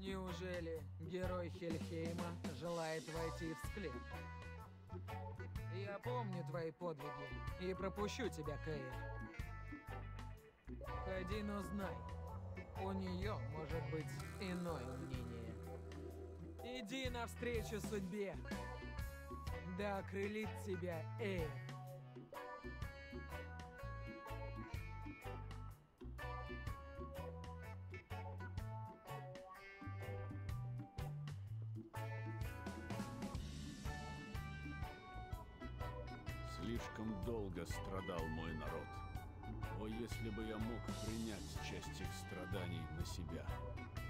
Неужели герой Хельхейма желает войти в склеп? Я помню твои подвиги и пропущу тебя, Кэйр. Ходи, но знай, у нее может быть иное мнение. Иди навстречу судьбе, да окрылит тебя Эйр. Слишком долго страдал мой народ. О, если бы я мог принять часть их страданий на себя.